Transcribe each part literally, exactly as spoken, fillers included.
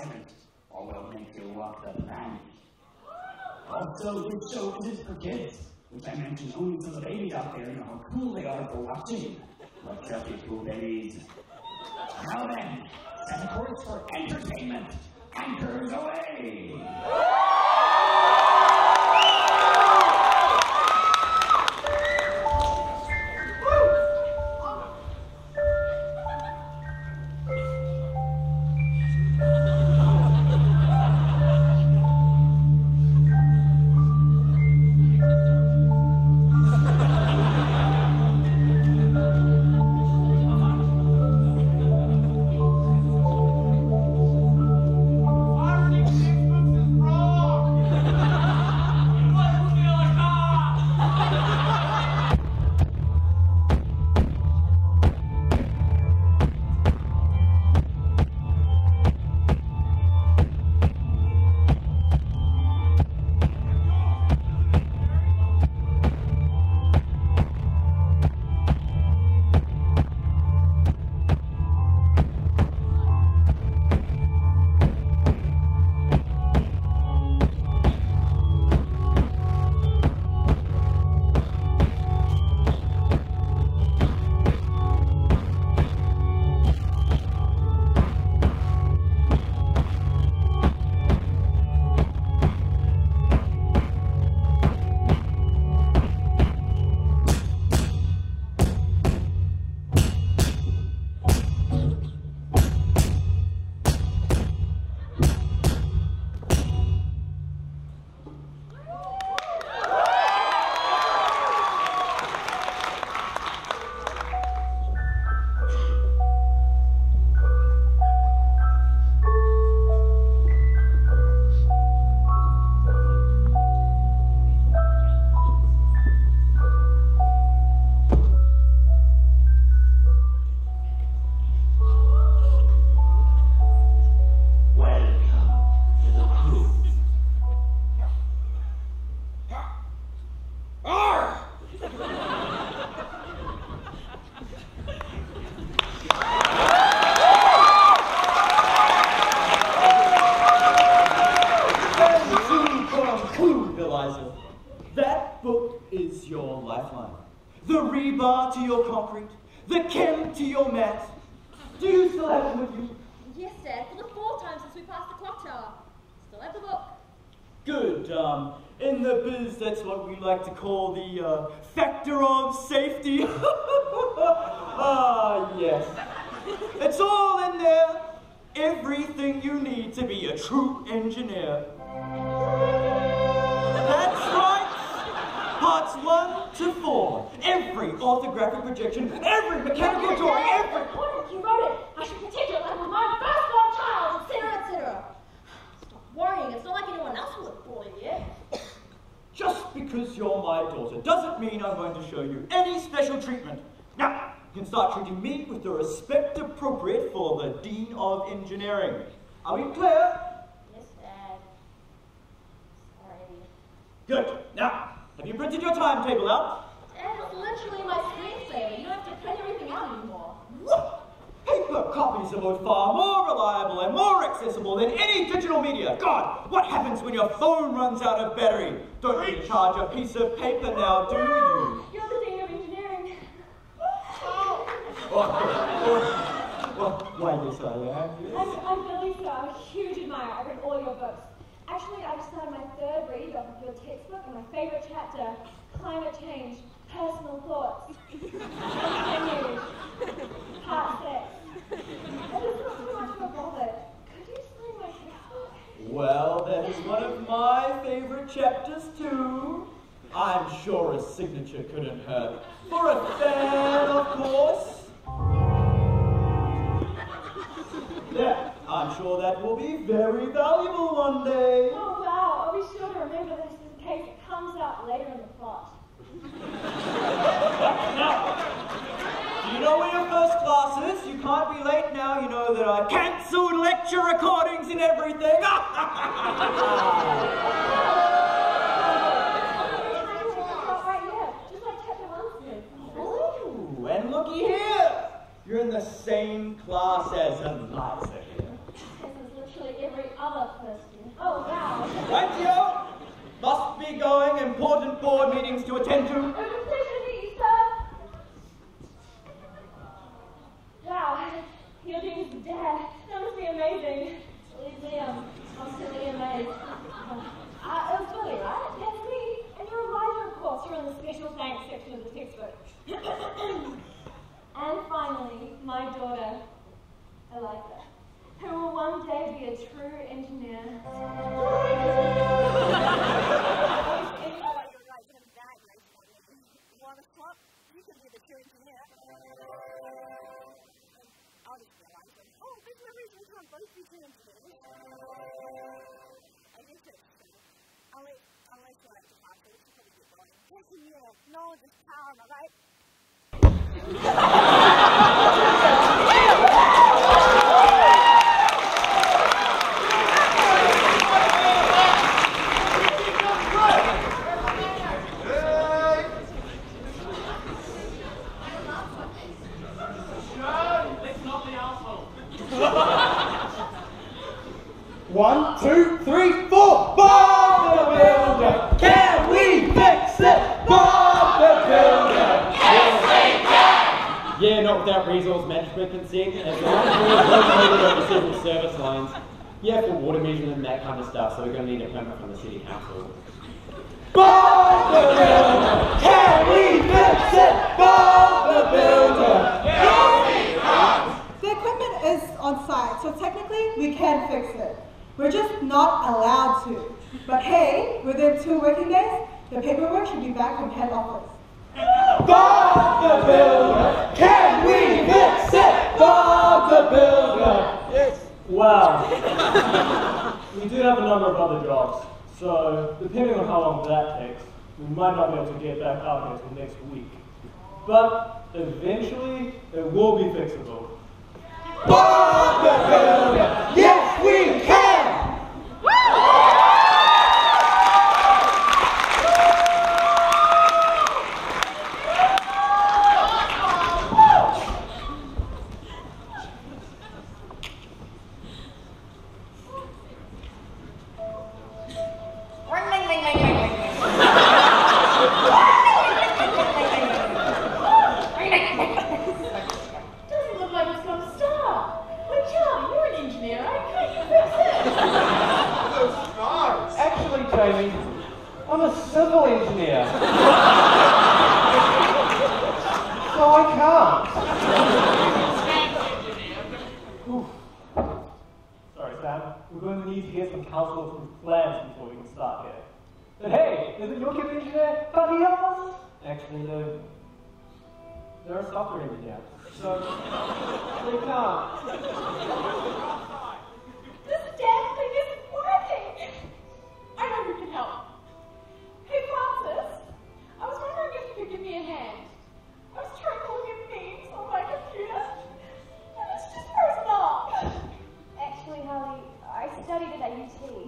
silent, or we'll make you walk the plank. Also, this show isn't for kids, which I mentioned only so the babies out there know how cool they are for watching. What trusty cool babies. Now then, set a course for entertainment. Anchors away! The rebar to your concrete, the chem to your mat. Do you still have them with you? Yes, Dad, for the fourth time since we passed the clock tower. Still have the book. Good. Um, in the biz, that's what we like to call the uh, factor of safety. Ah, yes. It's all in there. Everything you need to be a true engineer. That's right. Parts one to four. Every orthographic projection, every mechanical drawing, every... You wrote it. I should protect it like with my firstborn child, et cetera, et cetera. Stop worrying. It's not like anyone else will have bullied you. Just because you're my daughter doesn't mean I'm going to show you any special treatment. Now, you can start treating me with the respect appropriate for the Dean of Engineering. Are we clear? Yes, Dad. Sorry. Good. Now, have you printed your timetable out? Dad, it's literally my screensaver. You don't have to print everything out anymore. What? Paper copies are both far more reliable and more accessible than any digital media. God, what happens when your phone runs out of battery? Don't recharge a piece of paper now, do you? You're the Dean of Engineering. Well, why, yes, I am. Yes. I'm, I'm Billie, so I'm a huge admirer. I've read all your books. Actually, I just started my third read of your textbook, and my favorite chapter, Climate Change, Personal Thoughts. Continued. Part six. And it's not too much of a bother. Could you sign my textbook? Well, that is one of my favorite chapters, too. I'm sure a signature couldn't hurt. For a fan, of course. Yeah, I'm sure that will be very valuable one day. Oh, wow. I'll be sure to remember this in case it comes out later in the plot. Now, do you know where your first class is? You can't be late now. You know that I cancelled lecture recordings and everything. Ooh, and looky here. You're in the same class as Eliza here. This is literally every other first year. Oh, wow. Right, yo! Must be going, important board meetings to attend to. It was a pleasure to meet you, sir. Wow, you're doing this dare. That must be amazing. Believe me, I'm constantly amazed. Uh, it was Billie, right? That's me. And you're a writer, of course. You're in the special thanks section of the textbook. And finally, my daughter, Olivia, who will one day be a true engineer. Want to swap? You can be the true engineer. I'll just realize them. Oh, there's no reason we can't both be true engineers. I guess it's true. I'll let, I'll let you like to pass it. You should probably get going. Yes, yeah. No, just power, right? One, two, three, four. Bob the Builder, can we fix it? Bob the Builder, yes we can. Yeah, not without resource management consent, as the line is located over several service lines. Yeah, for water measurement and that kind of stuff, so we're going to need a permit from the city council. Bob the Builder, can we fix it? Bob the Builder, yes we can. The equipment is on site, so technically we can fix it. We're just not allowed to. But hey, within two working days, the paperwork should be back from head office. Bob the Builder, can we fix it? Bob the Builder. Yes. Wow. We do have a number of other jobs, so depending on how long that takes, we might not be able to get back out here until next week. But eventually, it will be fixable. Bob the Builder, yes we can! I'm a civil engineer. So I can't. Oof. Sorry, Sam. We're going to need to get some council approved plans before we can start here. But hey, isn't your kid engineer? Can't he help us? Actually, no. They're a software engineer. So, they can't. This damn thing isn't working! I know who can help. Hey, Francis, I was wondering if you could give me a hand. I was trying to look at memes on my computer, and it's just frozen up. Actually, Holly, I studied it at U T.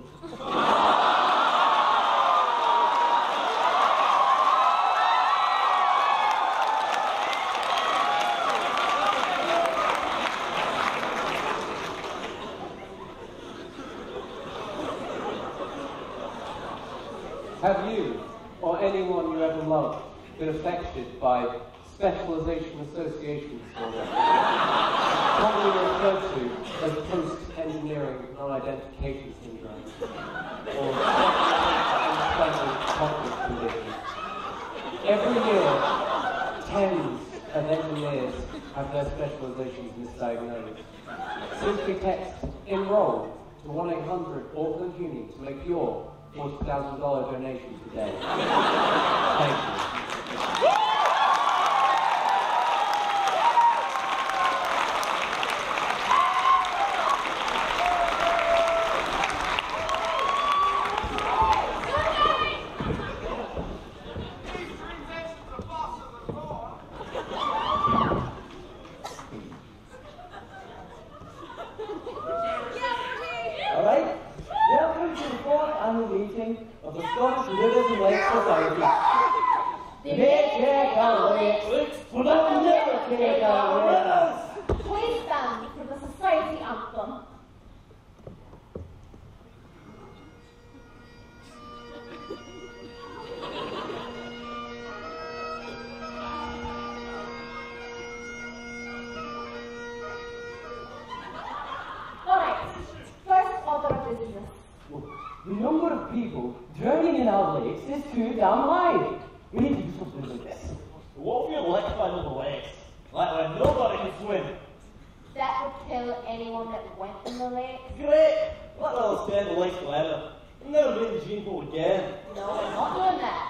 Have you, or anyone you ever loved, been affected by specialisation association disorder, commonly referred to as post-engineering non-identification syndrome, or special conflict condition? Every year, tens of engineers have their specialisations misdiagnosed. Simply text enroll to one eight hundred Auckland Uni to make your forty thousand dollar donation today. Thank you. business. Look, the number of people drowning in our lakes is too damn high. We need to do something about this. What if you elect by the lakes? Like where nobody can swim? That would kill anyone that went in the lake. Great! Let them stay in the lakes forever. And never be in the gene pool again. No, we're not doing that.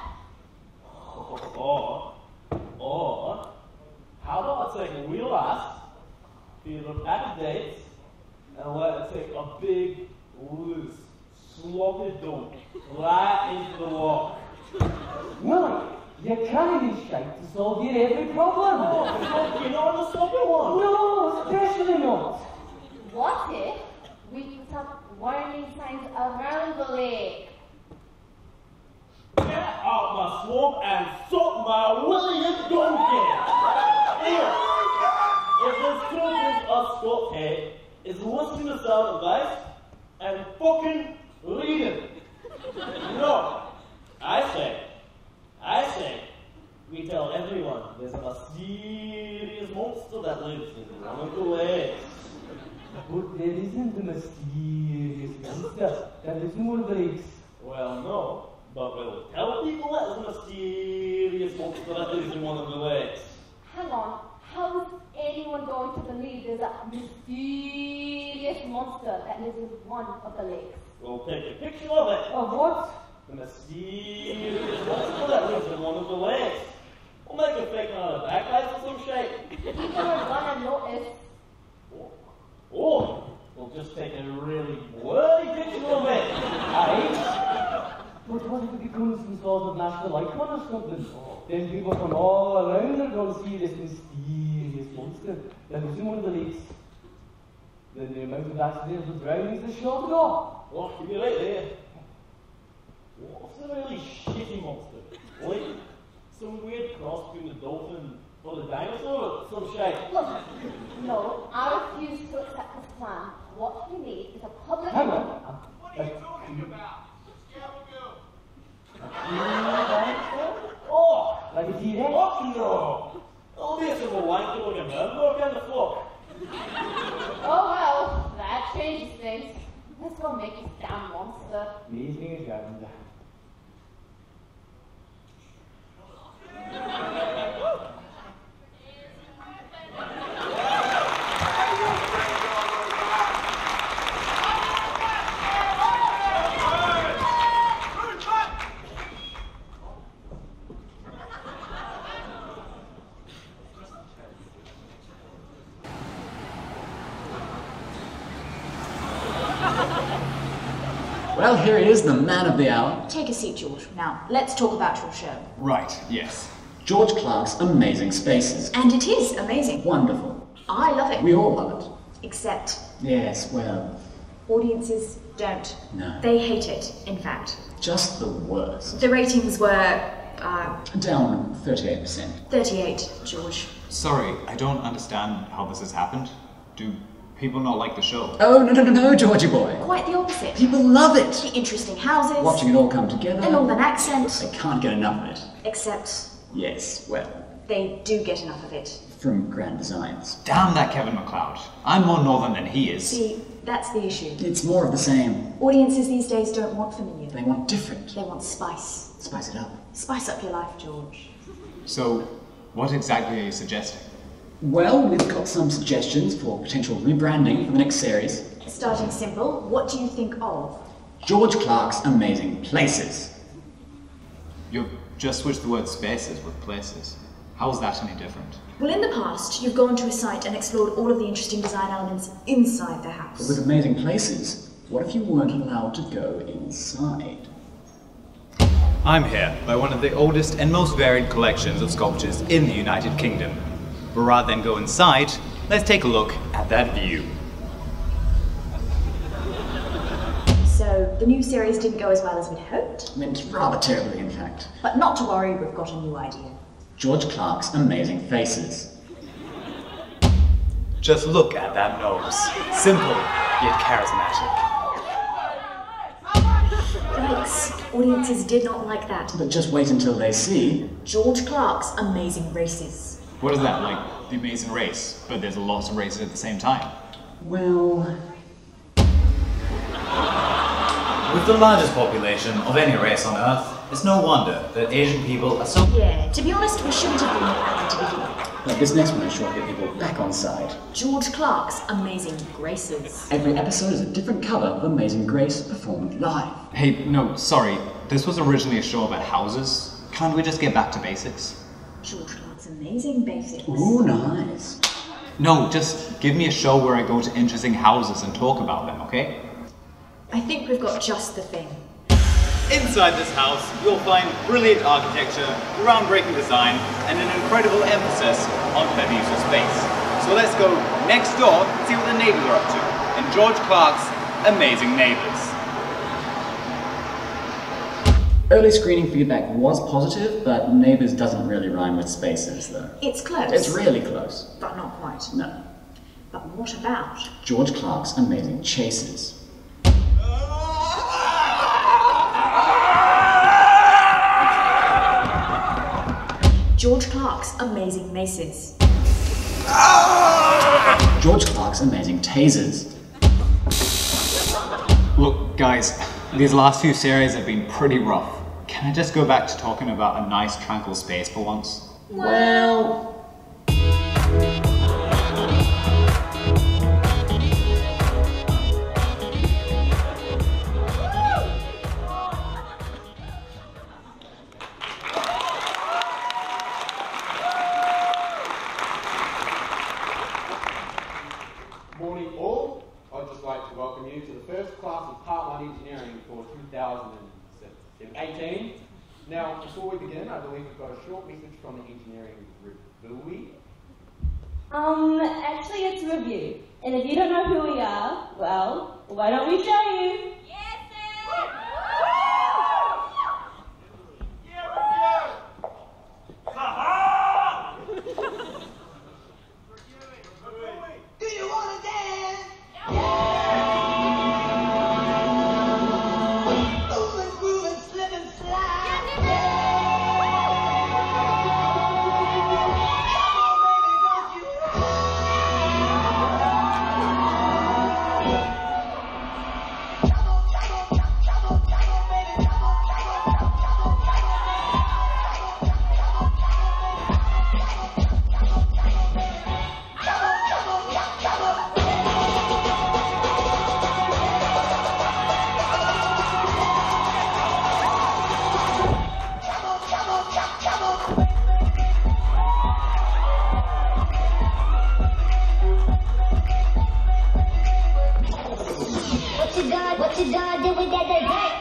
Or, or, how about I take a real ass, feed her a pack of dates, and let her take a big, loose, sloppy dump right into the water? Willie, you can't even shite to solve your every problem. Oh, you're not the sloppy one. No, especially not. What if we put up warning signs around the lake? Get out my swamp and suck my William donkey! Here, if this children's a Scott head is listening to sound advice and fucking leading. No, I say, I say, we tell everyone there's a mysterious monster that lives in one of the lakes. But there isn't a mysterious monster that lives in one of the lakes. Well, no. But we'll tell people that there's a mysterious monster that lives in one of the lakes. Hang on, how is anyone going to believe there's a mysterious monster that lives in one of the lakes? We'll take a picture of it. Of what? The mysterious monster that lives in one of the lakes. We'll make a fake out of backlights or some shape. People are gonna notice. Or, or we'll just take a really blurry picture of it. Aye. But what if it becomes some sort of national icon or something? Then people from all around are going to see this mysterious monster that lives in one of the lakes. Then the amount of accidental drownings is sure to go. Oh, you're right there. What's a really shitty monster? Like some weird cross between the dolphin or the dinosaur or some shit? Look, no, I refuse to accept this plan. What we need is a public... Hang on. What are you talking about? Oh! Like a T-Rex? Oh no! Oh, this is a wanky looking man. Look at the flock. Oh well, that changes things. Let's go make this damn monster. Amazing is round. Well, here he is, the man of the hour. Take a seat, George. Now, let's talk about your show. Right, yes. George Clarke's Amazing Spaces. And it is amazing. Wonderful. I love it. We all love it. Except Yes, well, audiences don't. no. They hate it, in fact. Just the worst. The ratings were, uh, Down thirty-eight percent. thirty-eight, George. Sorry, I don't understand how this has happened. Do people not like the show? Oh, no, no, no, no, Georgie boy. Quite the opposite. People love it. The interesting houses. Watching it all come together. The northern accent. They can't get enough of it. Except Yes, well, they do get enough of it. from Grand Designs. Damn that Kevin MacLeod. I'm more northern than he is. See, that's the issue. It's more of the same. Audiences these days don't want familiar. They want different. They want spice. Spice it up. Spice up your life, George. So, what exactly are you suggesting? Well, we've got some suggestions for potential rebranding for the next series. Starting simple, what do you think of? George Clarke's Amazing Places. You've just switched the word spaces with places. How is that any different? Well, in the past, you've gone to a site and explored all of the interesting design elements inside the But house. with Amazing Places, what if you weren't allowed to go inside? I'm here by one of the oldest and most varied collections of sculptures in the United Kingdom. But rather than go inside, let's take a look at that view. So, the new series didn't go as well as we'd hoped. Went rather terribly, in fact. But not to worry, we've got a new idea. George Clarke's Amazing Faces. Just look at that nose. Simple, yet charismatic. Yikes, audiences did not like that. But just wait until they see. George Clarke's Amazing Races. What is that, like the Amazing Race, but there's a lot of races at the same time? Well... With the largest population of any race on Earth, it's no wonder that Asian people are so... Yeah, to be honest, we shouldn't have been happy to begin with. Like this next one is sure to get people back on side. George Clarke's Amazing Graces. Every episode is a different cover of Amazing Grace performed live. Hey, no, sorry. This was originally a show about houses. Can't we just get back to basics? George Clarke's Amazing Basics. Ooh, nice. No, just give me a show where I go to interesting houses and talk about them, okay? I think we've got just the thing. Inside this house, you'll find brilliant architecture, groundbreaking design, and an incredible emphasis on Pervasive space. So let's go next door and see what the neighbors are up to in George Clarke's Amazing Neighbors. Early screening feedback was positive, but Neighbours doesn't really rhyme with spaces, though. It's close. It's really close. But not quite. No. But what about George Clarke's Amazing Chases? George Clarke's Amazing Maces? George Clarke's Amazing Tasers? Look, guys, these last few series have been pretty rough. Can I just go back to talking about a nice, tranquil space for once? Well... Morning all. I'd just like to welcome you to the first class of Part one Engineering for two thousand eighteen. Now, before we begin, I believe we've got a short message from the Engineering Revue. Um, actually it's Revue. And if you don't know who we are, well, why don't we show you? Yes, sir! Do you want to dance? Move and groove and slip and slide. Come on, baby, don't you What you gonna, what you gonna do with that dessert?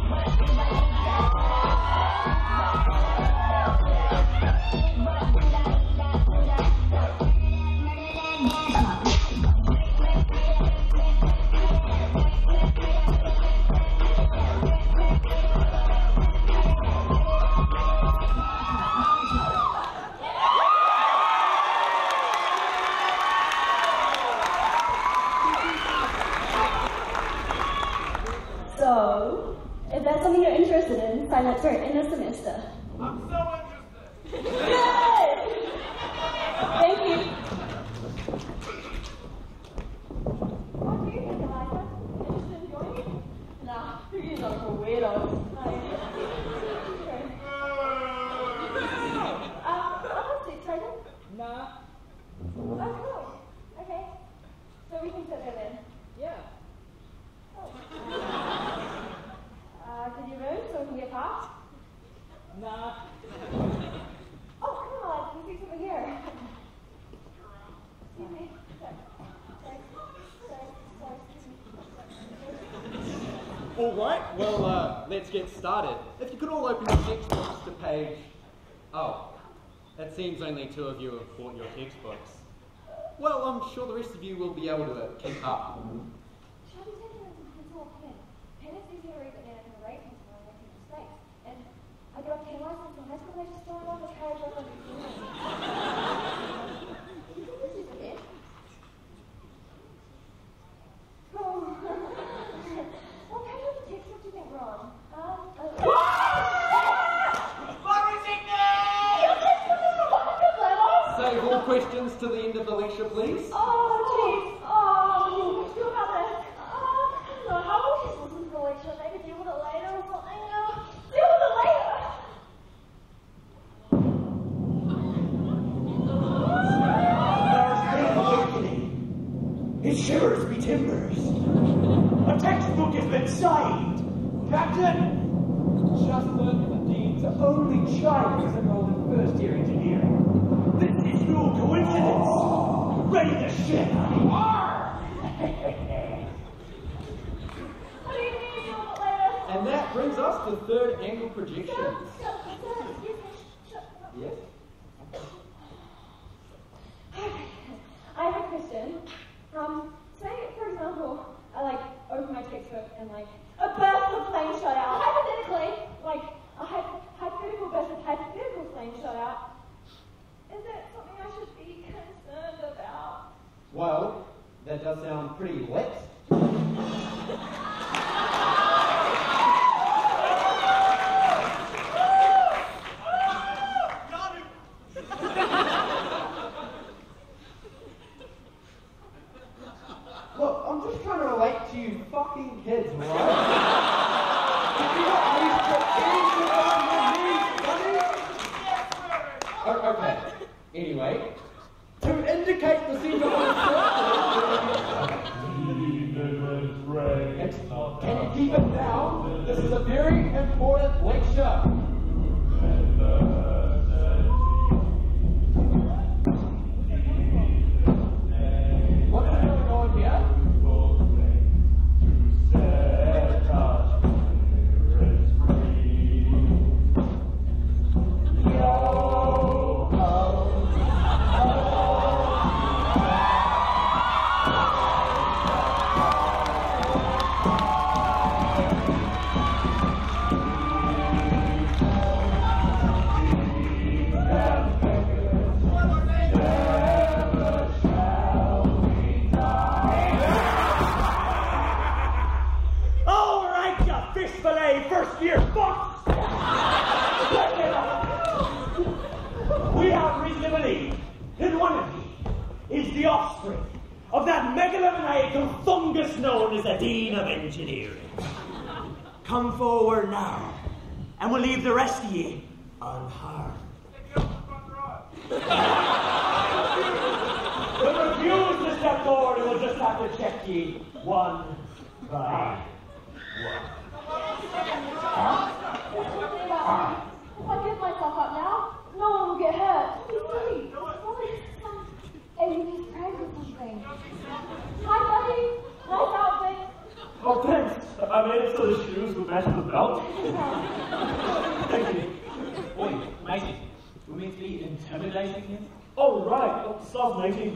So, if that's something you're interested in, sign up for it in a semester. I'm so interested. Good! Thank you. What do you think, Eliza? Interested in joining? Nah, you guys are for weirdos. Uh, I'll sit, Triton. Nah. Oh, cool. Okay. So we can sit there then? Yeah. Uh, could you move so we can get past? Nah. Oh, come on, can you see over here? Excuse me. Sorry. Sorry. Sorry. Sorry. Excuse me. All right, well, uh, let's get started. If you could all open your textbooks to page... Oh, it seems only two of you have bought your textbooks. Well, I'm sure the rest of you will be able to keep up. Shall we take it as a pencil or pen? Pen is easier to read, but then I can write pencil and I make mistakes. And I got a pen license in high school and I just throw it on the carriage over the This is it. Oh. What kind of textbook do you think we're on? Um, uh, Save all questions to the end of the lecture, please. Oh, jeez. Oh, you feel about that? Oh, no, how long is listening to the lecture? Maybe It shivers me timbers. A textbook has been signed. Captain! Just learned that the Dean's only child is enrolled in first year engineering. This is no coincidence. Ready the ship. And that brings us to third angle projections. Yes? I have a question. Um, say, for example, I like open my textbook and like a burst of flame shot out. Hypothetically, like a hy- hypothetical burst of hypothetical flame shot out. Is that something I should be concerned about? Well, that does sound pretty lit. Look, I'm just trying to relate to you fucking kids, right? Did you not at least put anything on your knees, buddy? Oh, okay. Anyway, to indicate the scene of can you keep it down? This is a very important lecture. What's going on here? First year fucks! We have reason to believe that one of you is the offspring of that megalomaniacal fungus known as the Dean of Engineering. Come forward now, and we'll leave the rest of ye unharmed. But refuse to step forward, and we'll just have to check ye one by one. Huh? If I give myself up now, no one will get hurt. Please, hey, you need to or something. Hi, buddy. Nice outfit. Oh, thanks. I made it so the shoes would match the belt. Thank you. Oi, matey. We're meant to be intimidating him? Oh, right. Oh, stop making.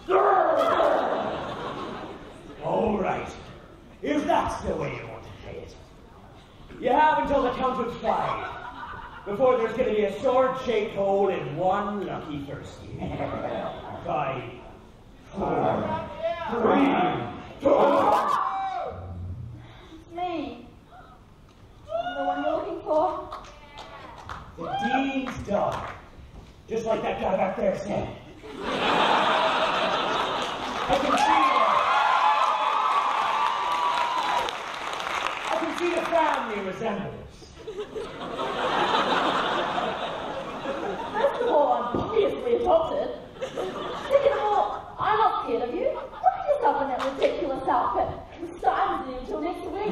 All right. If that's the way you want to play it. You have until the count of five before there's going to be a sword-shaped hole in one lucky first year. Five, four, three, two. It's me. I'm the one you're looking for. The Dean's dog. Just like that guy back there said. I can see it. I can see the family resemblance. First of all, I'm obviously adopted. Second of all, I'm not scared of you. Look at yourself in that ridiculous outfit. I'm starting you until next week.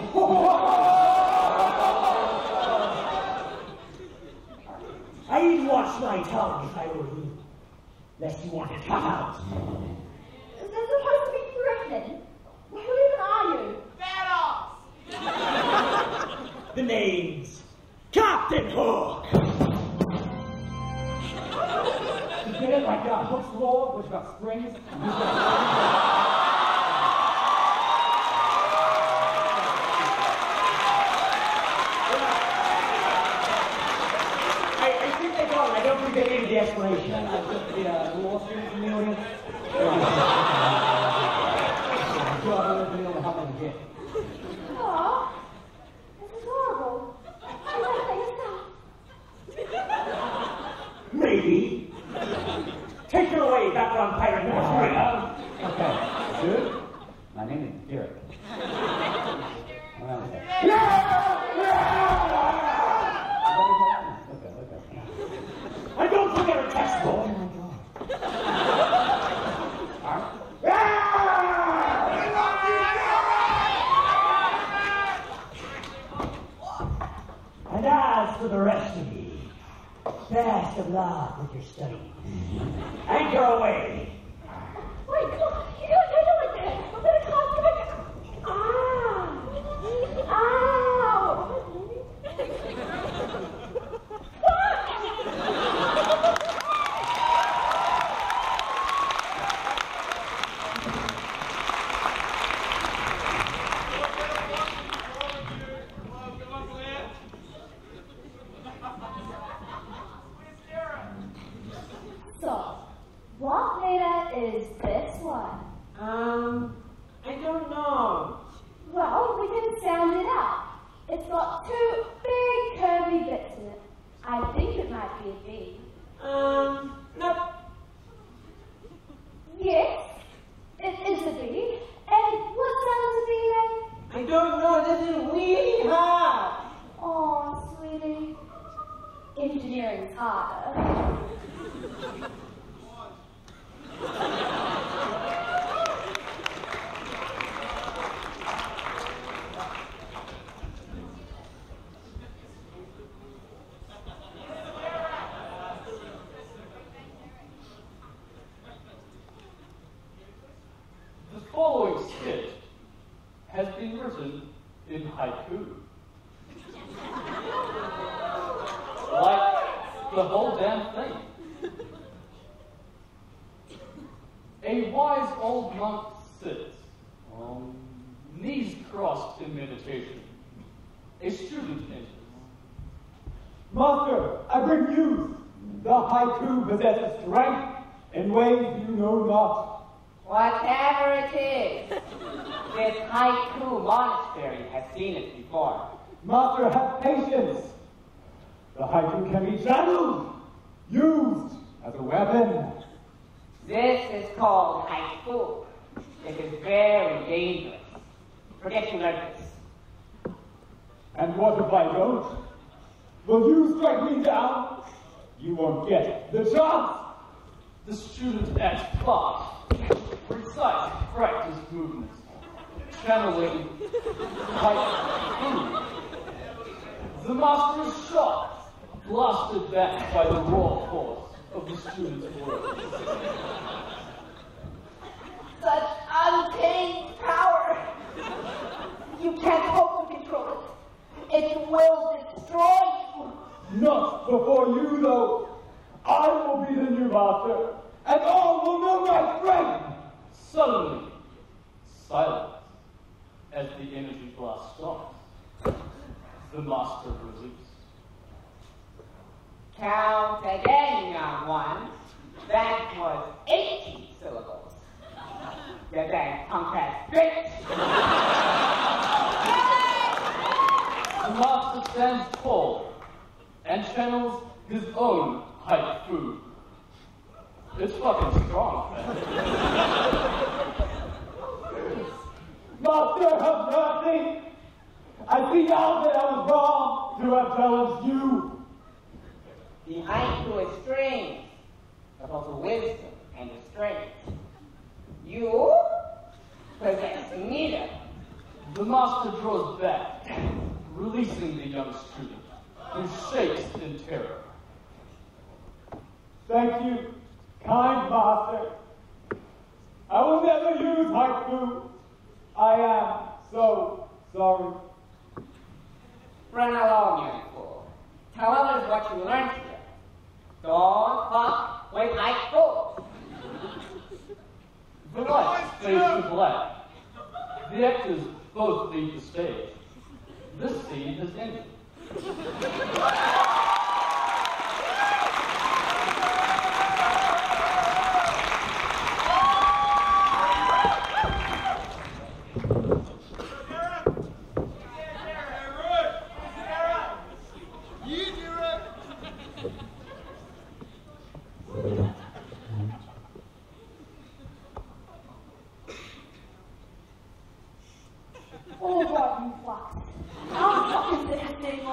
I'd watch my tongue if I were you. Lest you want to come out. Is that supposed to be threatening? Who even are you? Badass! The name's Captain Hook! You get it like uh, Hook's Law, which got springs? I, I think they got it. I don't think they needed the explanation. I took the uh, law students in the audience. God, I don't know how many get. Aw, this is horrible. You like that yourself? Maybe. Take her away, background pirate number three. Okay, good. My name is Derek. Well, okay. I don't forget a textbook. Oh my God. as for the rest of you, best of luck with your study. Anchor away. Wait, come on. You don't do it like that. I'm gonna cause you. Ah! Ow! So, what letter is this one? Um, I don't know. Well, we can sound it out. It's got two big curvy bits in it. I think it might be a B. Um, no. Yes, it is a B. And what sound is a B then? I don't know. This is really hard. Oh, sweetie. Engineering's harder. The following skit has been written in haiku. Like the whole damn thing. A wise old monk sits, um, knees crossed in meditation. A student enters. Master, I bring news. The haiku possesses strength in ways you know not. Whatever it is, this HaikFu monastery has seen it before. Master, have patience. The haiku can be channeled, used as a weapon. This is called HaikFu. It is very dangerous. Forget you learned this. And what if I don't? Will you strike me down? You won't get the chance. The student acts fast, precise, practiced movements, channeling HaikFu. The master is shocked, blasted back by the raw force of the student's words. Such untamed power! You can't hope to control it. It will destroy you. Not before you, though. I will be the new master, and all will know my strength. Suddenly, silence as the energy blast stops. The master released. Count again, young one. That was eighty syllables. You dang punk ass bitch! The master stands tall and channels his own HaikFu. It's fucking strong, man. Master, have mercy. I see now that I was wrong to have challenged you. The HaikFu is strange, but also wisdom and strength. You possess neither. The master draws back, releasing the young student, who shakes in terror. Thank you, kind master. I will never use HaikFu. I am so sorry. Run along, young fool. Tell others what you learned here. Don't fuck with HaikFu. The lights fade to black. The actors both leave the stage. This scene has ended. Oh, what you fucks. I'll fucking sit this thing.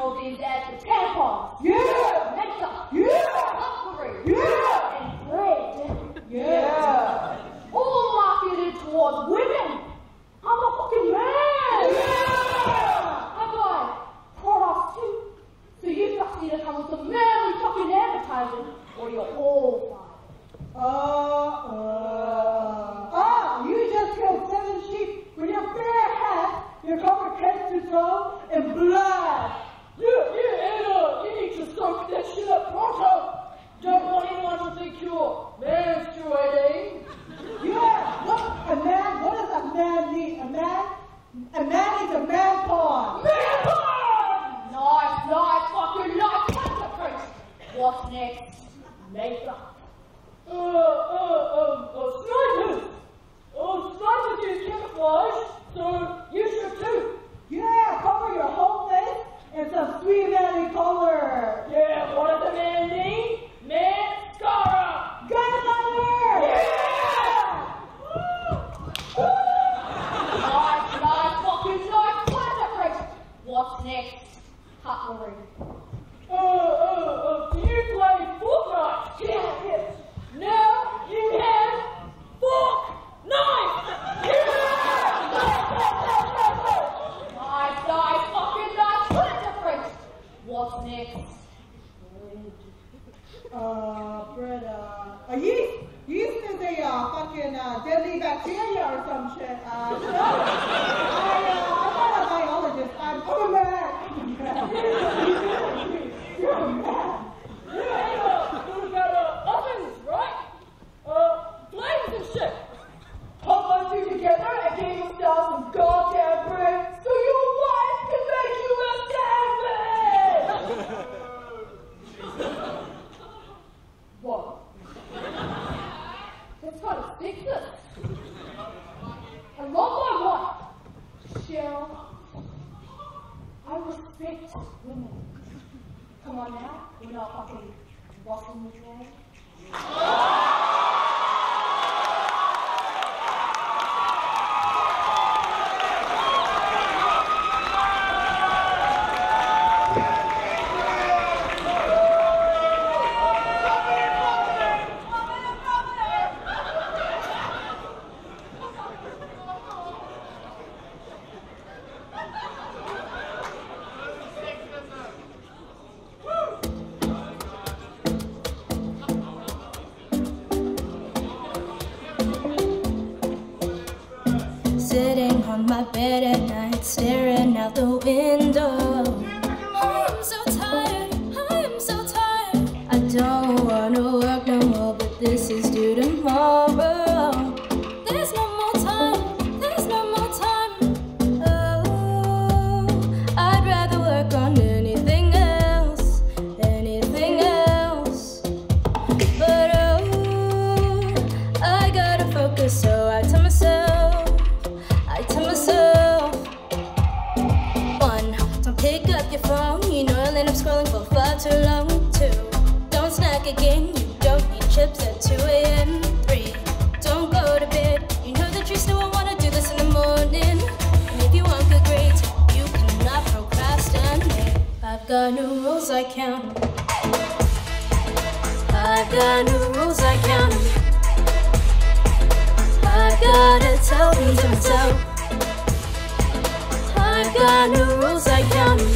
and blood. You, you, Anna, you need to soak that shit up pronto. Don't want anyone to think you're menstruating. Yeah, what a man, what does a man need? A man? A man needs a man porn. Man porn! Nice, nice, fucking nice. Priest. What's next? Makeup. Uh, uh, um, uh, snipers. Oh, snipers use camouflage, so you should too. Yeah, cover your whole face in some sweet manly color. Yeah, what does a man need? Mascara. Gunpowder. Yeah! Nice, nice, fucking nice. Wonderful, Priest. What's next? Cutlery. Uh, uh, uh, do you play Fortnite? Yeah, yes. Now you have fork, knife! Yeah! Nice, nice, fucking nice. What a difference. What's next? Uh, Brett, uh, a yeast? Yeast is a uh, fucking uh, deadly bacteria or some shit. Uh, no. I, uh, I'm not a biologist. I'm, I'm a man. You're a man. Yeah, uh, we've got uh, ovens, right? Uh, flames and shit. Put those two together and get yourself some goddamn bread so your wife can make you a sandwich! What? That's kind of sexist. I love my wife. Cheryl, I respect women. Come on now, we're not fucking rustling the tray. Sitting on my bed at night, staring out the window. I am so tired, I am so tired. I don't wanna work no more, but this is due tomorrow. There's no more time, there's no more time. Oh, I'd rather work on anything else, anything else. But oh, I gotta focus, so I tell myself. I tell myself, one, don't pick up your phone, you know you'll end up scrolling for far too long. Two, don't snack again, you don't need chips at two a m Three, don't go to bed, you know that you still won't want to do this in the morning. And if you want good grades, you cannot procrastinate. I've got new rules, I count 'em. I've got new rules, I count 'em. I gotta tell them to myself. I've got new rules, I count 'em.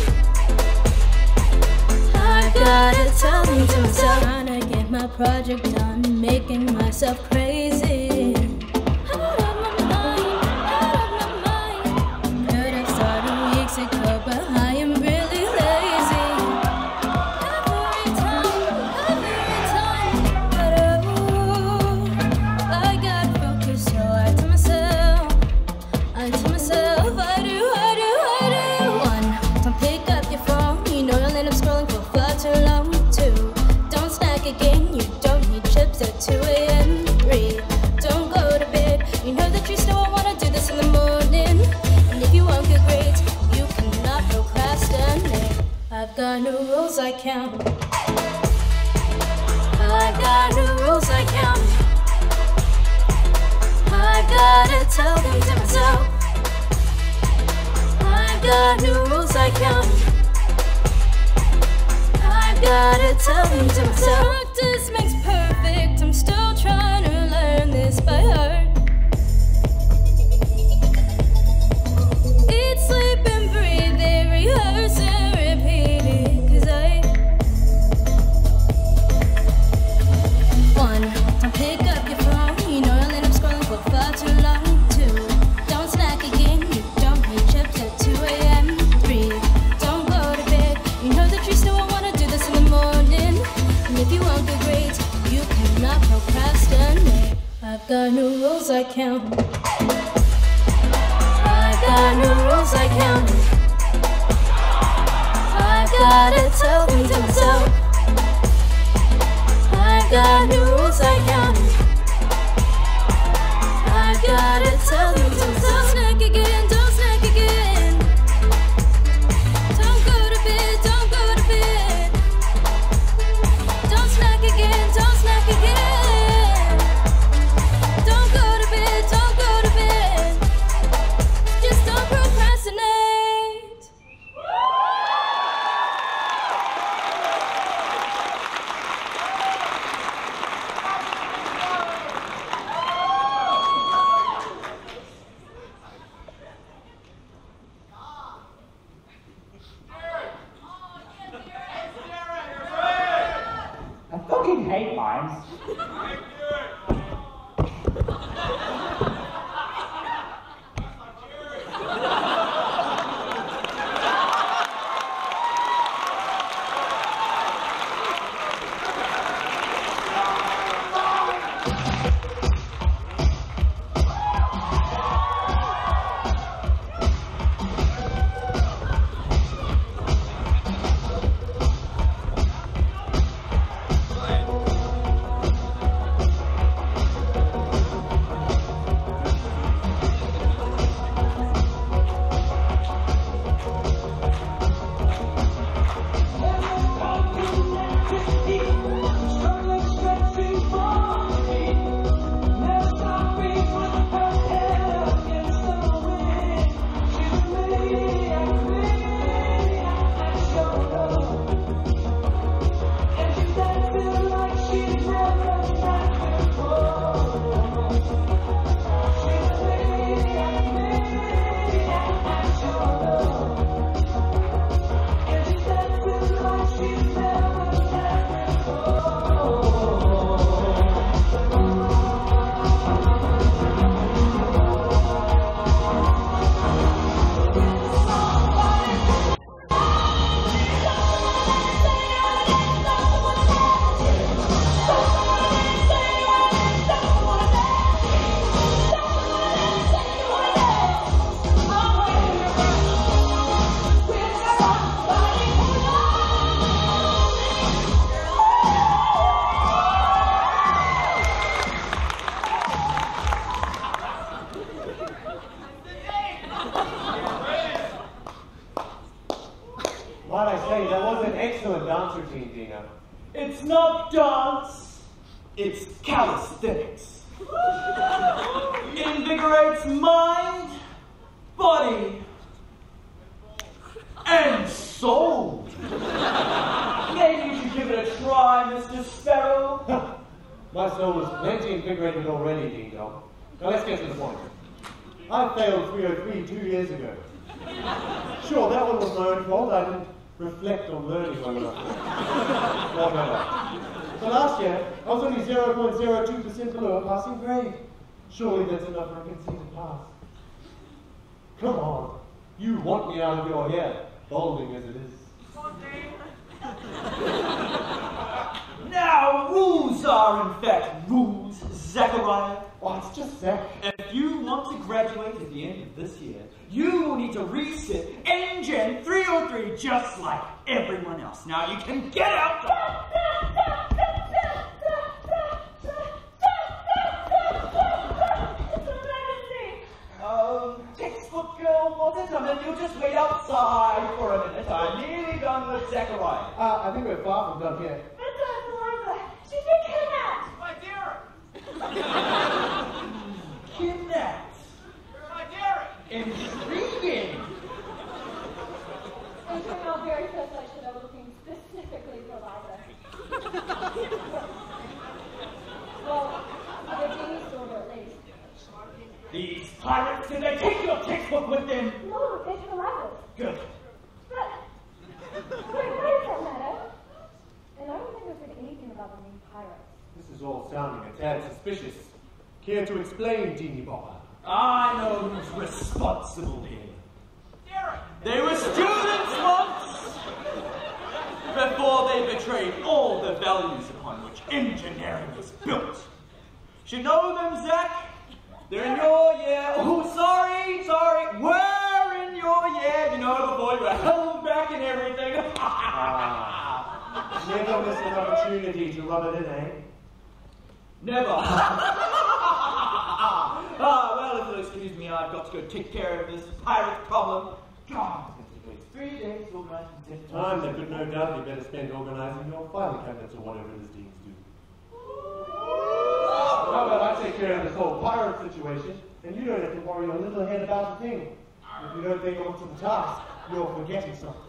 I gotta tell them to myself. Trying to get my project done, making myself crazy. Out of my mind, out of my mind. Could have started weeks ago, but I am really lazy. Every time, every time. But oh, I gotta focus, so I tell myself, I tell myself, I do, I do, I do. One, don't pick up your phone, you know you'll end up scrolling for far too long. Two, don't snack again, you don't need chips at two a m Three, don't go to bed, you know that you still won't want to do this in the morning. And if you want good grades, you cannot procrastinate. I've got new rules, I count 'em. I've got new rules, I count 'em. I gotta tell them to myself. I've got new rules, I count 'em. I gotta tell them to myself. Practice makes perfect, I'm still trying to learn this by heart. Eat, sleep, and breathe, they rehearse and repeat it. Cause I One, don't pick up your phone, you know you'll end up scrolling for far too long. Two, don't snack again, you don't need chips at two a m Three, rules I count. I got new rules I count. I gotta tell them to myself. I got new rules I count. I gotta tell them to myself. Don't snack again, don't snack again. Don't go to bed, don't go to bed. Don't snack again, don't snack again. Don't go to bed, don't go to bed. Just don't procrastinate. I fucking hate mimes. Might I say, that was an excellent dance routine, Dina. It's not dance, it's calisthenics. It invigorates mind, body, and soul. Maybe you should give it a try, Mister Sparrow. My soul is plenty invigorated already, Ding Dong. Now let's get to the point. I failed three oh three two years ago. Sure, that one was my own fault. I didn't reflect on learning long enough. Whatever. But last year, I was only zero point zero two percent below a passing grade. Surely that's enough for a conceded pass. Come on. You want me out of your hair, balding as it is. Now, rules are in fact rules, Zachariah. Oh, it's just Zach. If you want to graduate at the end of this year, you will need to resit ENGGEN three oh three just like everyone else. Now you can get out there. Um, textbook girl, was it? I mean, you'll just wait outside for a minute. I'm nearly done with Zachariah. Uh, I think we're far from done here. She's been kidnapped! My dear! Kidnapped? My dear! Intriguing! Entering our very first lecture, they were looking specifically for Eliza. Well, the genie's daughter at least. These pirates, did they take your textbook with them? No, they're to Eliza's. Good. But, wait, why does that matter? And I don't think I've heard anything about the new pirates. This is all sounding a tad suspicious. Care to explain, Teeny Bopper? I know who's responsible here. They were students once, before they betrayed all the values upon which engineering is built. You know them, Zach? They're in your year. Oh, sorry, sorry. We're in your year. You know, before you were held back and everything. Ah, never miss an opportunity to rub it in, eh? Never. Ah, well, if you'll excuse me, I've got to go take care of this pirate problem. God, it's going to take three days to organize this. Time that could no doubt be better spent organizing your filing cabinets or whatever it is deans do. How about I take care of this whole pirate situation, and you don't have to worry your little head about a thing. If you don't think up to the task, you're forgetting something.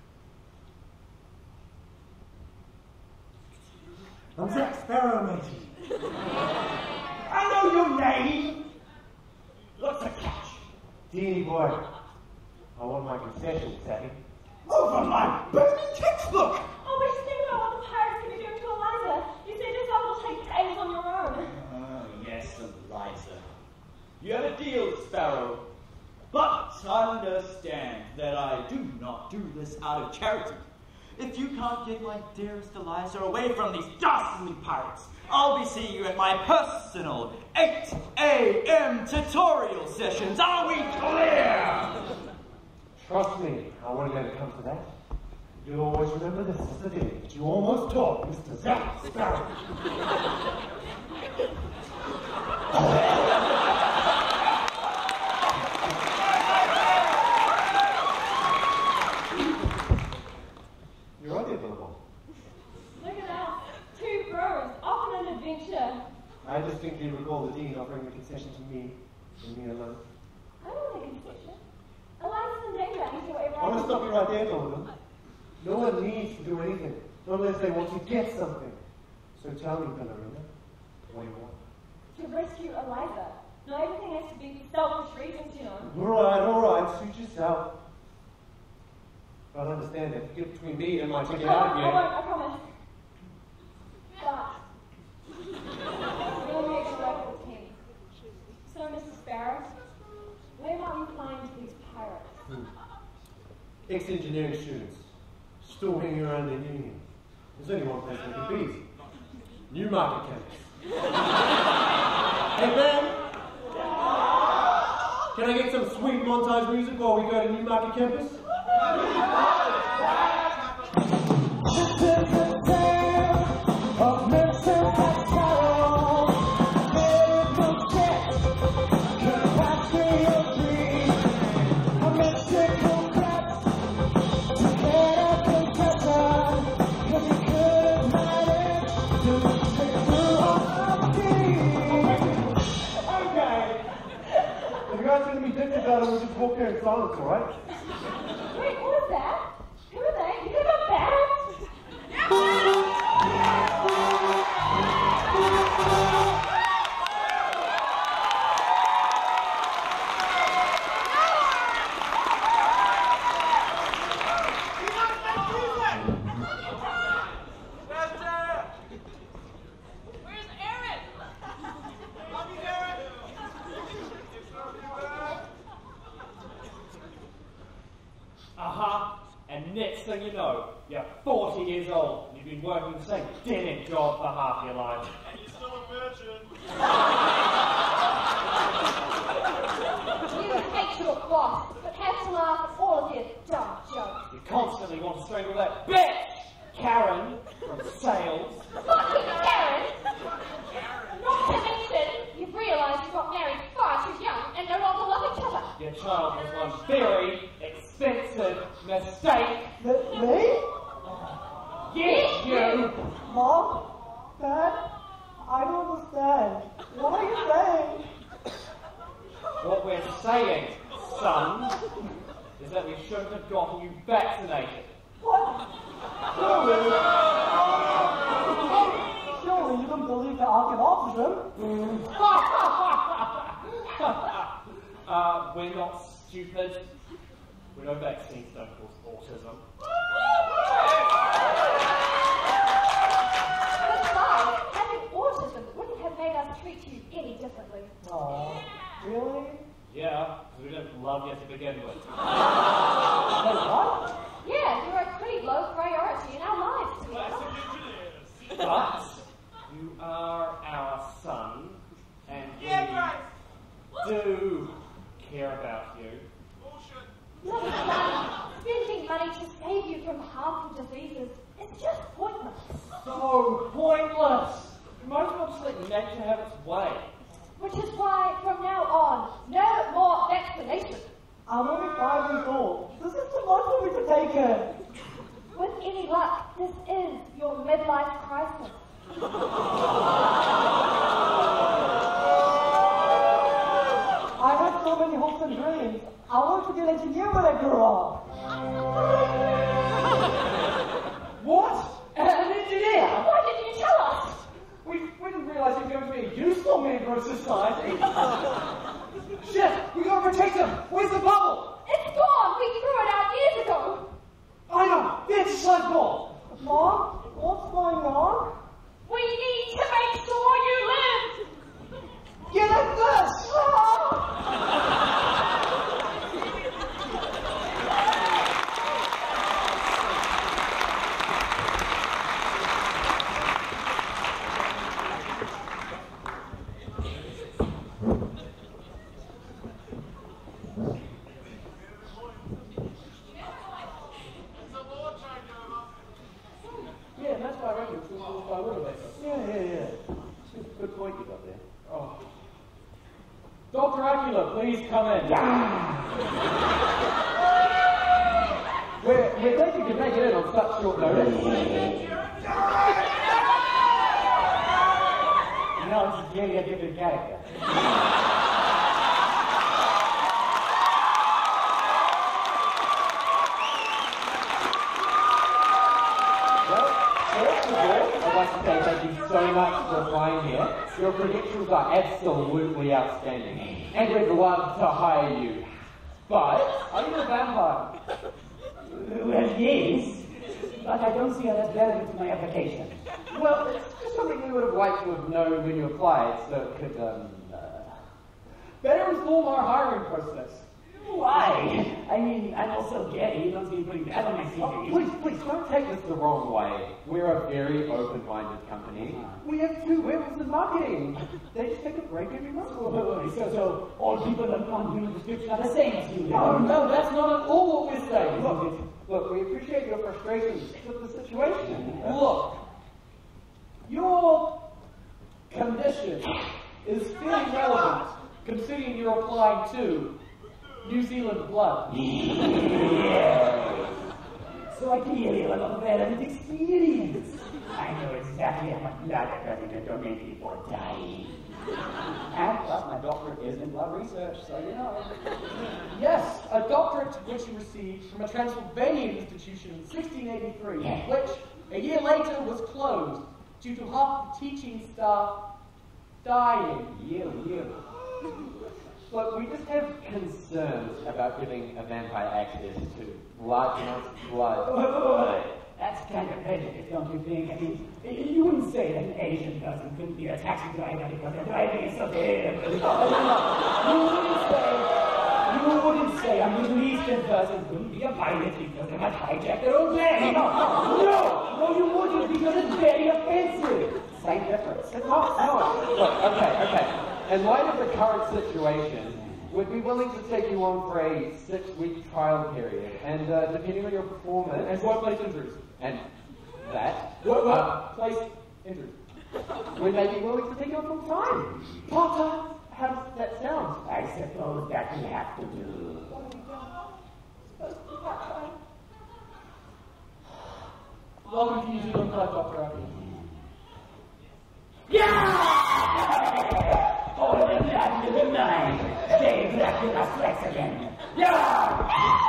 I'm Zach Sparrow, matey. I know your name. What's the catch? Deanie boy, I want my concession, Sally. Over my burning textbook! Oh, but just think about what the pirates can be doing to Eliza. You said yourself will take days on your own. Oh, yes, Eliza. You have a deal, Sparrow. But understand that I do not do this out of charity. If you can't get my dearest Eliza away from these dastardly pirates, I'll be seeing you at my personal eight A M tutorial sessions. Are we clear? Trust me, I won't let it come to that. You'll always remember this is the day that you almost taught Mister Zach Sparrow. You're right there, Billie. Look at us. Two bros, off on an adventure. I distinctly recall the dean offering the concession to me, and me alone. I don't want a concession. Eliza's in danger. I can do whatever I I want to want. stop you right there, Billie. No one needs to do anything, not unless they want to get something. So tell me, Ballerina, what do you want? To rescue Eliza. Not everything has to be for selfish reasons, you know. Alright, alright, suit yourself. But understand that if you get between me and my ticket I out won't, of I won't, I promise. But, we'll make it work with the team. So, Mister Sparrow, where might we find these pirates? Hmm. Ex-engineering students, still hanging around their union. There's only one place they can be. Newmarket campus. Hey, man! Can I get some sweet montage music while we go to Newmarket campus? This is the tale of Merton and Sparrow. There is no check, can pass me your dream. A mystical quest to get a concession, cause you couldn't manage to stick through all the team. Okay! If you guys are going to be different about it, we'll just walk there in silence, alright? Wait, what is that? Who are they? You guys are bad? Where's Aaron? Love you, Aaron. Uh-huh. And next thing you know, you're forty years old and you've been working the same dead-end job for half your life. And you're still a virgin. You hate your boss, but have to laugh at all of your dumb jokes. You constantly want to strangle that bitch, Karen, from sales. Fucking Karen! Not to mention, you've realised you got married far too young and no longer love each other. Your child was one very expensive mistake. Me? Yes, you! Mom? Dad? I don't understand. What are you saying? What we're saying, son, is that we shouldn't have gotten you vaccinated. What? Surely, surely you don't believe that I get autism? uh, we're not stupid. We know vaccines don't cause autism. Besides, having autism wouldn't have made us treat you any differently. Aw, really? Yeah, because we don't love you to begin with. What? Yeah, you're a pretty low priority in our lives, to be honest. But you are our son, and we... Yeah, right. from harmful diseases is just pointless. So pointless! You might as well just let nature have its way. Which is why, from now on, no more vaccination. I'm only five years old. This is too much for me to take in. With any luck, this is your midlife crisis. I had so many hopes and dreams. I wanted to be an engineer when I grew up. What? An engineer? Why didn't you tell us? We, we didn't realise you were going to be a useful member of society. Shit! We gotta protect him! Where's the bubble? It's gone! We threw it out years ago! I know! The exercise ball! Mom, what's going on? We need to make sure you live! Get at this! Yeah, that's why I reckon it's caused by water vapor. Yeah, yeah, yeah. Good point you got there. Oh. Doctor Acula, please come in. we're, we're glad you could make it in on such short notice. No, it's really a different character. First of all, I'd like to say thank you so much for applying here. Your credentials are absolutely outstanding, and we'd love to hire you. But, are you a vampire? Well, yes, but I don't see how that's relevant to my application. Well, it's just something we would have liked to have known when you applied, so it could, um, uh... better inform our hiring process. Why? I mean, I'm also gay. You don't see me putting that on my C V. Oh, please, please, don't take this the wrong way. We're a very open-minded company. We have two women in marketing. They just take a break every month. So, so all people that want human description are the same as you. No, no, that's not at all what we're saying. Look, look, we appreciate your frustrations with the situation. Look, your condition is fairly relevant considering you're applying to New Zealand blood. Yes. So I clearly have a lot of relevant experience. I know exactly how much blood a person can donate before dying. And plus my doctorate is in blood research, so you know. Yes, a doctorate which you received from a Transylvanian institution in sixteen eighty-three, Yeah. which a year later was closed due to half the teaching staff dying. You, you. Look, we just have concerns about giving a vampire access to large amounts of blood. That's kind of prejudice, don't you think? I mean, you wouldn't say that an Asian person couldn't be a taxi driver because their driving is so terrible. You wouldn't say, you wouldn't say a Middle Eastern person couldn't be a pilot because they might hijack their own plane. No, no, no, you wouldn't because it's very offensive. Same difference. No, no. Look, okay, okay. In light of the current situation, we'd be willing to take you on for a six-week trial period, and uh, depending on your performance... And workplace injuries. And that... Workplace uh, injuries. We may be willing to take you on full time. Part-time? How does that sound? I suppose that we have to do. Welcome to New Zealand Blood, Doctor Abby. Yeah! All of them down to the nine. Stay Dracula strikes again. Yeah!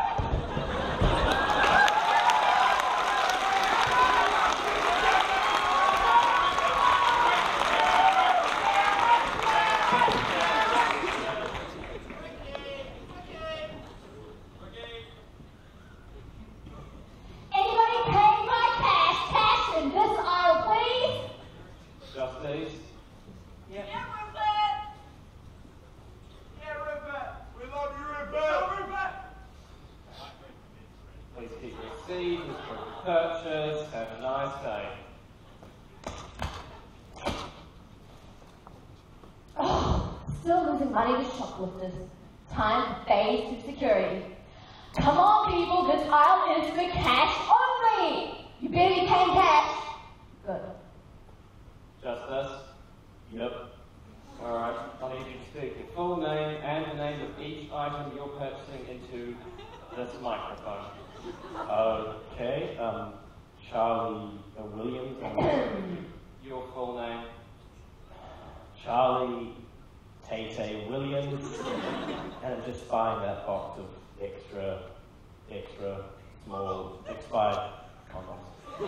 Anybody pay my cash? Cash in this aisle, please. Just these. Yeah, Rupert! Yeah, Rupert! We love you, Rupert! Rupert! Please keep your seat, this for purchase, have a nice day. Oh, still losing money to shoplifters. Time for phase two security. Come on, people, this aisle is for cash only. You better be paying cash. Good. Just this? Yep. Alright, I need you to speak your full name and the name of each item you're purchasing into this microphone. Okay, um, Charlie uh, Williams, and your full name? Charlie Tay-Tay Williams, and just find that box of extra, extra small expired condoms.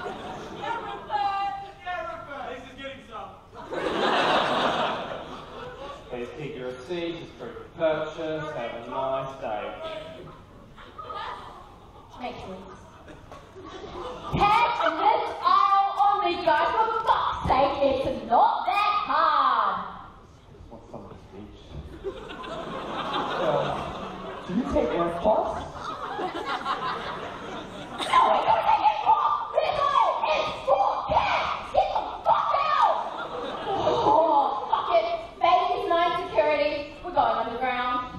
This is getting some. Please keep your receipt as proof of purchase. Have a nice day. Make sure. Cash in this aisle only, guys. For fuck's sake, it's not that hard. What's some of the speech? Uh, do you take AirPods? No, we don't take it off! This aisle is for cash! Get the fuck out! Oh, fuck it. Bank is nine security. We're going underground.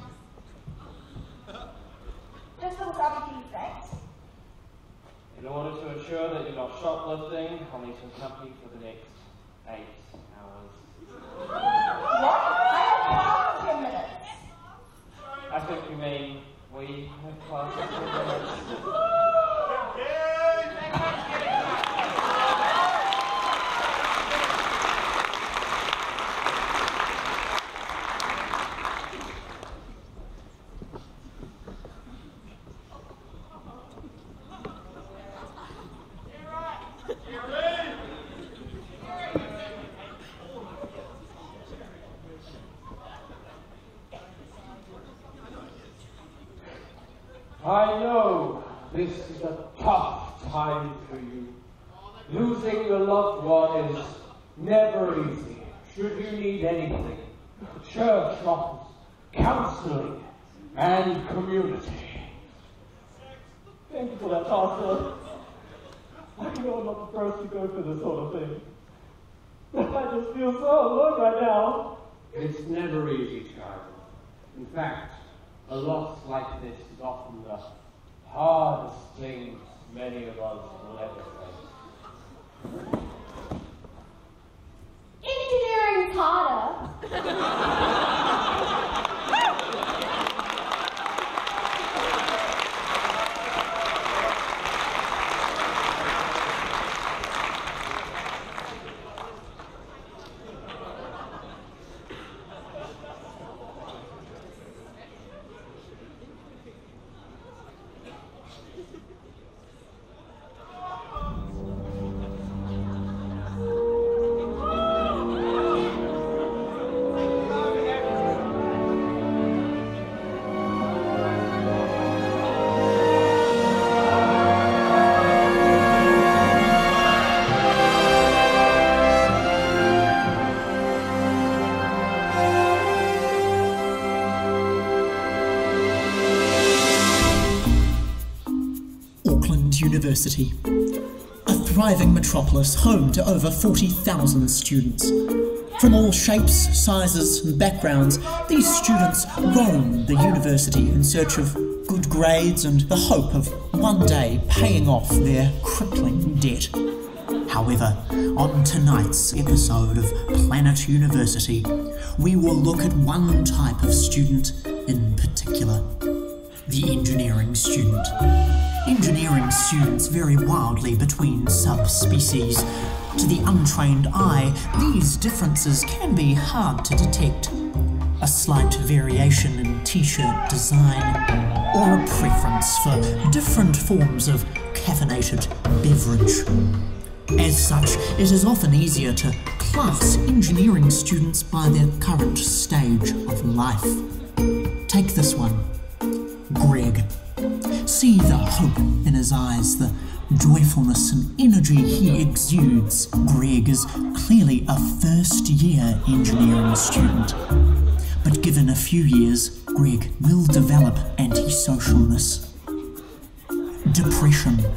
Just for the W T, thanks. In order to ensure that you're not shoplifting, I'll need to accompany you for the next eight hours. What? I have class in ten minutes. I think you mean we have class in ten minutes. I know this is a tough time for you. Losing a loved one is never easy. Should you need anything, church offers, counseling, and community. Thank you for that, Pastor. I know I'm not the first to go through this sort of thing. I just feel so alone right now. It's never easy, child. In fact, a loss like this is often the hardest thing many of us will ever face. Engineering is harder. University, a thriving metropolis home to over forty thousand students. From all shapes, sizes and backgrounds, these students roam the university in search of good grades and the hope of one day paying off their crippling debt. However, on tonight's episode of Planet University, we will look at one type of student in particular, the engineering student. Engineering students vary wildly between subspecies. To the untrained eye, these differences can be hard to detect. A slight variation in t-shirt design, or a preference for different forms of caffeinated beverage. As such, it is often easier to class engineering students by their current stage of life. Take this one, Greg. See the hope in his eyes, the joyfulness and energy he exudes. Greg is clearly a first-year engineering student. But given a few years, Greg will develop antisocialness, depression,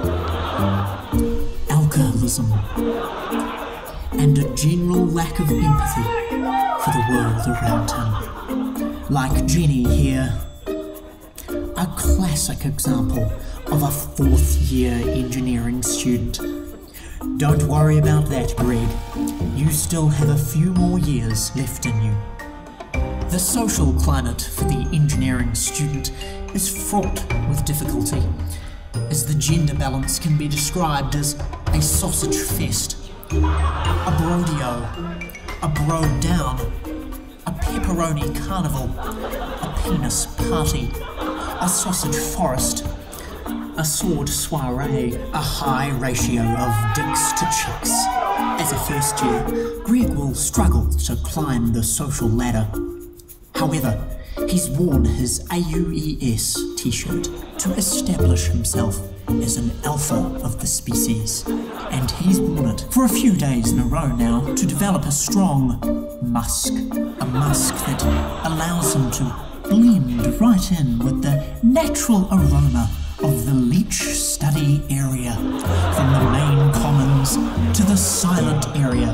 alcoholism, and a general lack of empathy for the world around him. Like Jenny here, A classic example of a fourth year engineering student. Don't worry about that, Greg. You still have a few more years left in you. The social climate for the engineering student is fraught with difficulty, as the gender balance can be described as a sausage fest, a brodeo, a bro down, a pepperoni carnival, a penis party, a sausage forest, a sword soiree, a high ratio of dicks to chicks. As a first year, Greg will struggle to climb the social ladder. However, he's worn his A U E S t-shirt to establish himself as an alpha of the species, and he's worn it for a few days in a row now to develop a strong musk, a musk that allows him to blend right in with the natural aroma of the leech study area, from the main commons to the silent area.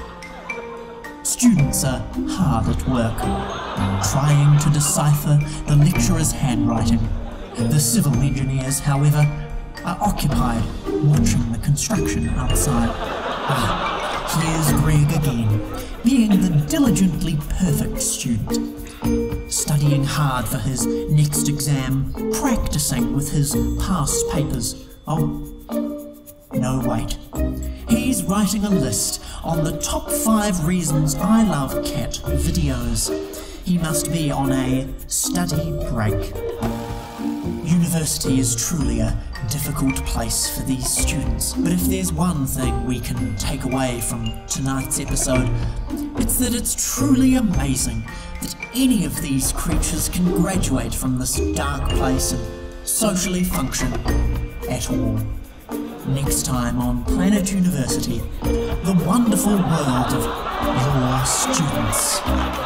Students are hard at work, trying to decipher the lecturer's handwriting. The civil engineers, however, are occupied watching the construction outside. Ah, here's Greg again, being the diligently perfect student, studying hard for his next exam, practicing with his past papers. Oh, no, wait. He's writing a list on the top five reasons I love cat videos. He must be on a study break. University is truly a difficult place for these students, but if there's one thing we can take away from tonight's episode, it's that it's truly amazing that any of these creatures can graduate from this dark place and socially function at all. Next time on Planet University, the wonderful world of your students.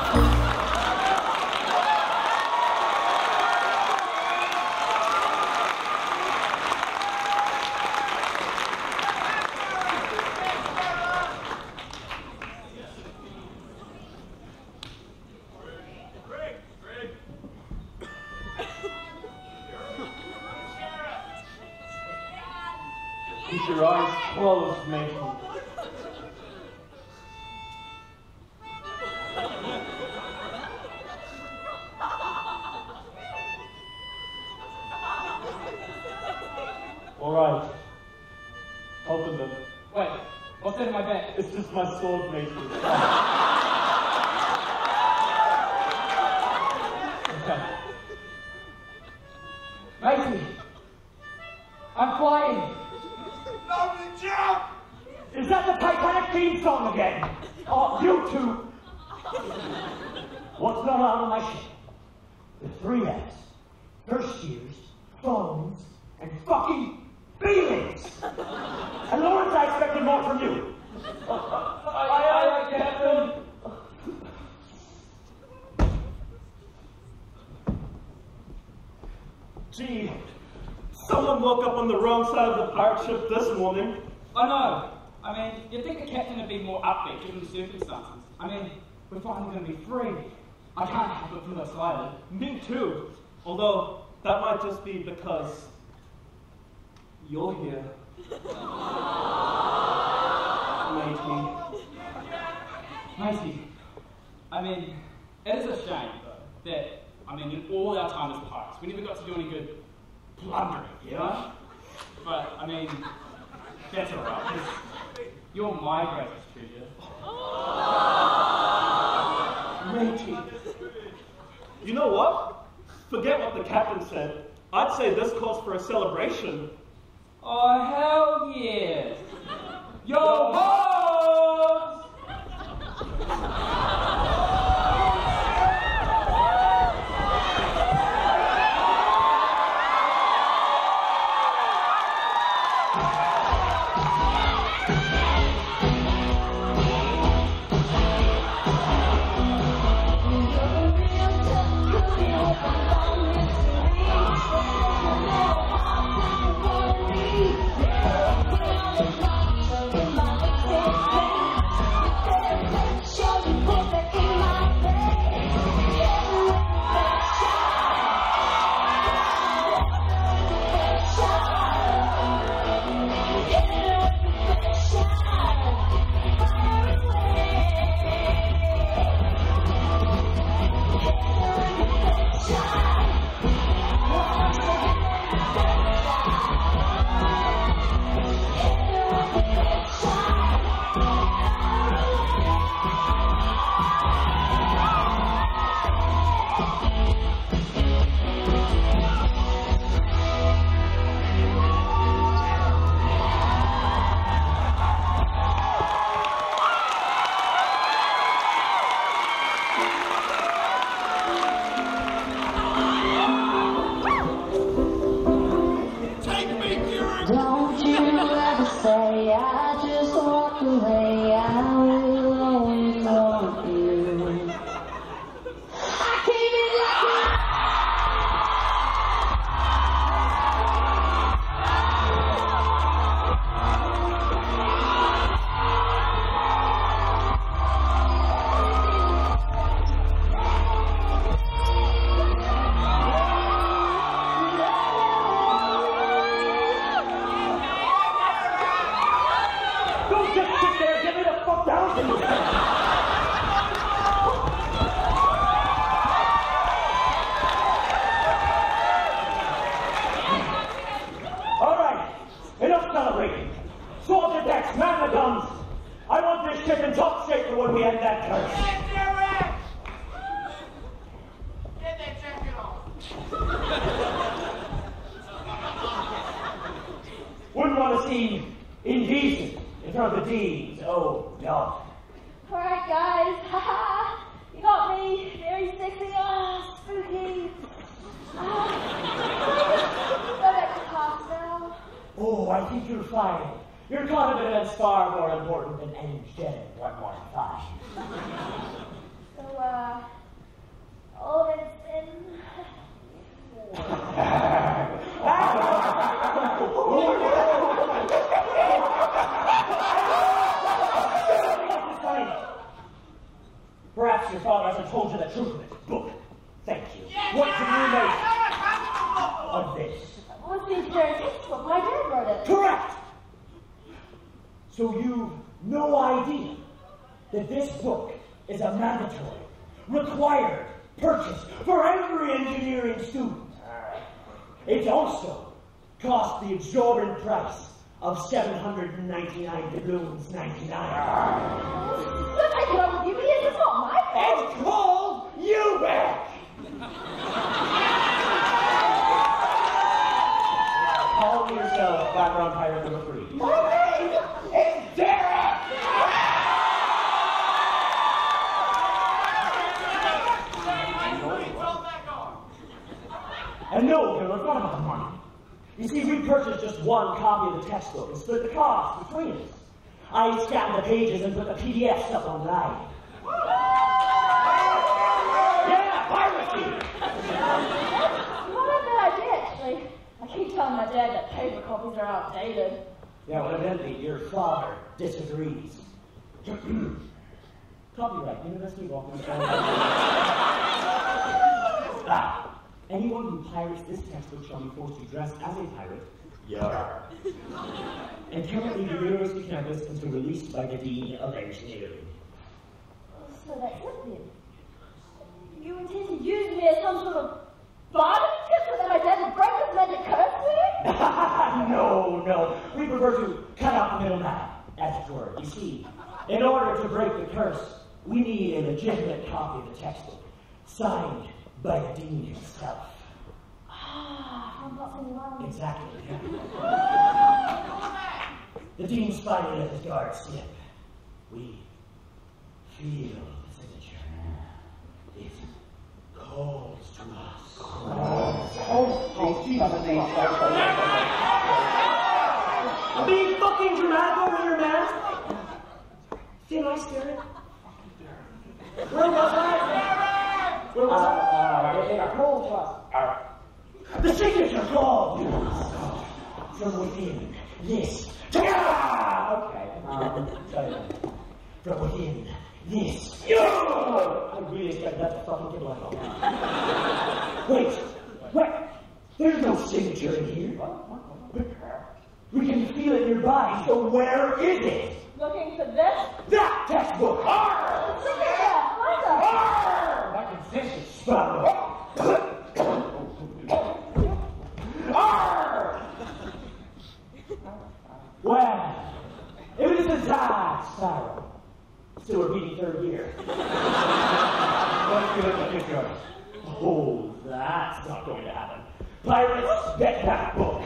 Keep your eyes closed, mate. All right. Open them. Wait, what's in my bag? It's just my sword, mate. Okay. Matey, I'm flying. Lovely jump! Is that the Titanic theme song again? Oh, you two! What's going on in my ship? The three F's. First years, phones, and fucking feelings! And Lawrence, I expected more from you. Aye, aye, aye, Captain. Gee, someone woke up on the wrong side of the pirate ship this morning. I know. I mean, you'd think the captain would be more upbeat given the circumstances. I mean, we're finally going to be free. I can't help but feel excited. Me too. Although, that might just be because you're here. Matey. Matey. I mean, it is a shame, though, that, I mean, in all our time as pirates, we never got to do any good plundering, you know? But, I mean, that's alright, because you're my greatest treasure. Matey. You know what? Forget what the captain said. I'd say this calls for a celebration. Oh, hell yeah! Yo, ho! my gums. I want this ship in top shape for when we end that curse. Get that jacket off. Wouldn't want to seem indecent in front of the deans. Oh, no. Alright, guys. Haha. You got me. Very sexy. Ah, spooky. Ah. Go back to class now. Oh, I think you're fine. Your confidence far more important than ENGGEN one one five. So, uh, all in sin. Perhaps your father hasn't told you the truth of this book. Thank you. What can you make of this? What's the engineering textbook? My dad wrote it. Correct! So you've no idea that this book is a mandatory, required purchase for every engineering student. It also costs the exorbitant price of seven hundred ninety-nine doubloons ninety-nine. Don't take it on with you, because it's not my fault. It's called you back! Call yourself background pirate number three. My name is Derek! And no, Bill, it's not about the money. You see, we purchased just one copy of the textbook and split the cost between us. I scanned the pages and put the P D Fs up online. Yeah, piracy! Not a bad idea, actually. I keep telling my dad that paper copies are outdated. Yeah, well, evidently your father disagrees. Copyright, University of Auckland. Ah. Anyone who pirates this textbook shall be forced to dress as a pirate. Yeah. And cannot leave the university campus until released by the Dean of Engineering. So that's it then. You intend to use me as some sort of bargaining chip so that my dad will break this magic curse with? No, no. We prefer to cut out the middleman, as it were. You see, in order to break the curse, we need a legitimate copy of the textbook, signed by the Dean himself. Ah, I'm not saying wrong. Exactly. The Dean's finally let his guard slip. We feel the signature. It calls to us. Oh, oh, Jesus, Being fucking dramatic over here, man. See my spirit? Where was I? Where was I? Uh, they are cold to us. The signature called to us from within this. Okay. Um, sorry. From within this. I really expect that to fucking get my phone. Wait. Wait. There's no signature in here. We can feel it nearby, so where is it? Looking for this? That textbook! Arr! The signature! Find us! Arr! That consensus Sparrow! Arr! Well, if it isn't Zach Sparrow, still repeating third year. Let's give it a picture. Oh, that's not going to happen. Pirates, get that book.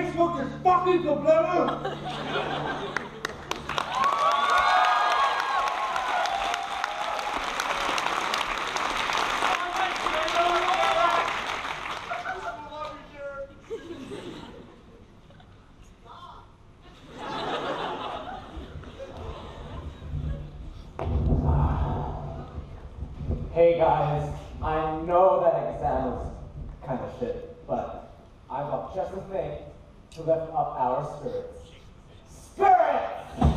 textbook is fucking complete. Hey guys, I know that exam was kind of shit, but I've got just the thing to lift up our spirits. Spirits!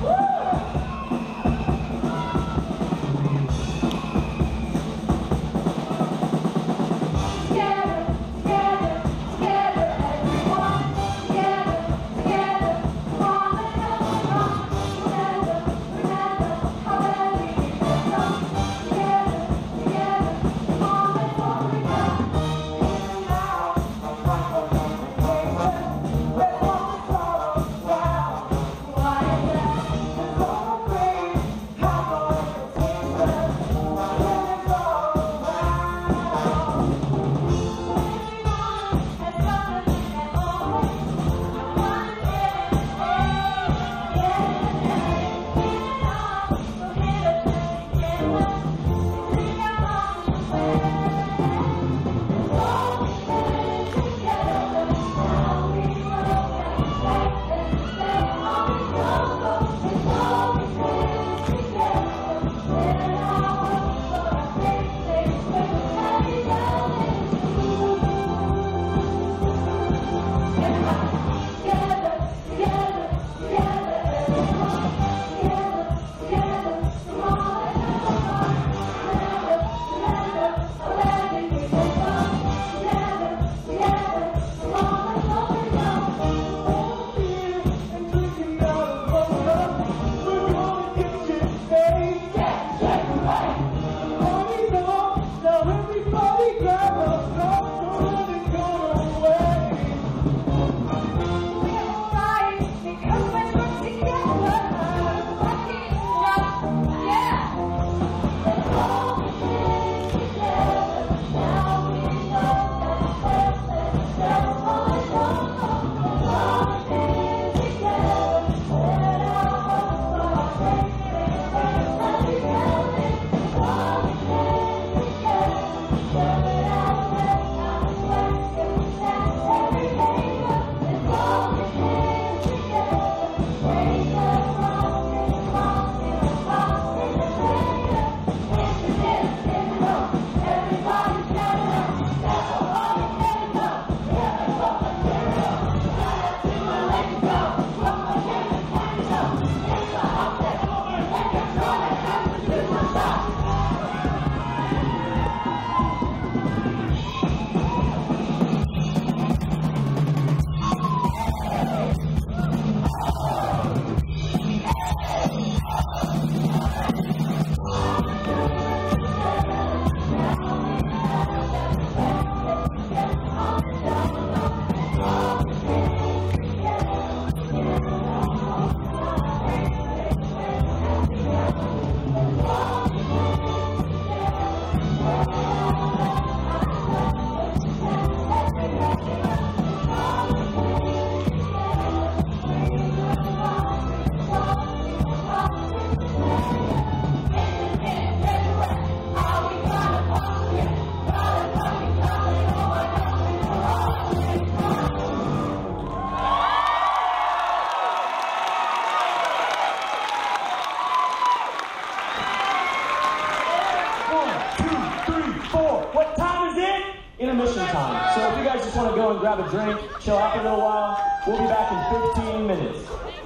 Intermission time. So if you guys just want to go and grab a drink, chill out for a little while, we'll be back in fifteen minutes.